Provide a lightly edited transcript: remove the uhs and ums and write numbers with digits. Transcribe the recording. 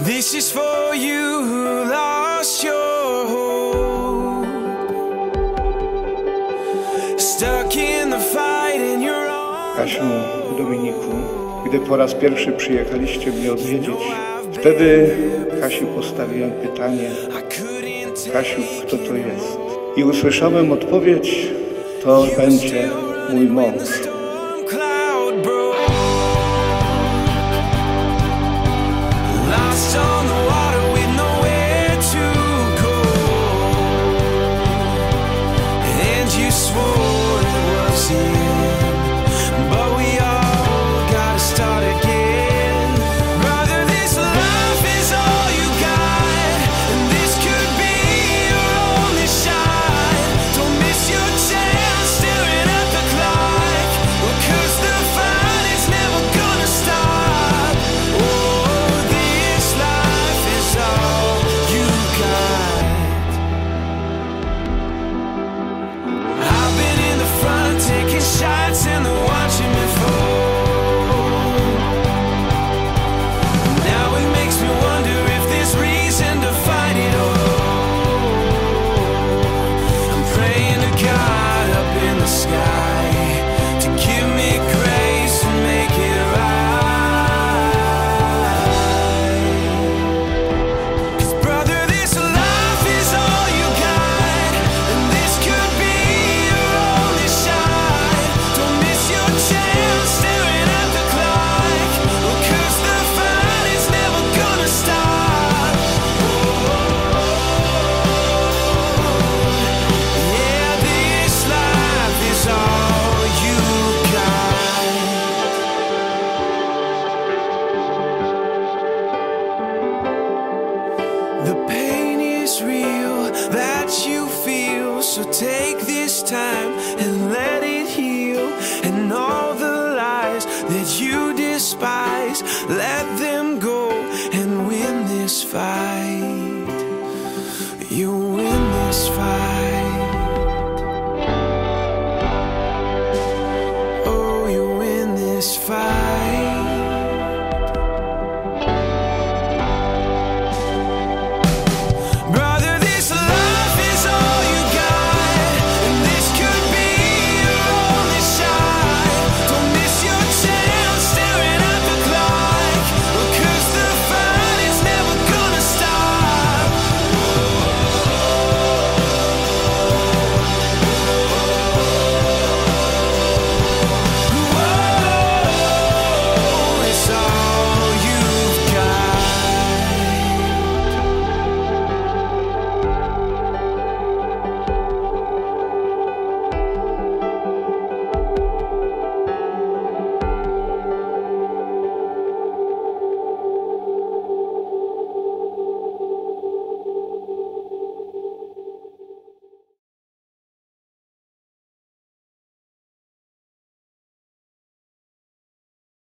This is for you who lost your hope, stuck in the fight and you're on. Kasiu, Dominiku, gdy po raz pierwszy przyjechaliście mnie odwiedzić, wtedy Kasiu postawiłem pytanie: Kasiu, kto to jest? I usłyszałem odpowiedź: to będzie mój mąż. Shots and they're watching me fall. Now it makes me wonder if there's reason to fight it all. I'm praying to God up in the sky to give me grace and make it right. 'Cause brother, this life is all you got, and this could be your only shot. The pain is real that you feel, so take this time and let it heal. And all the lies that you despise, let them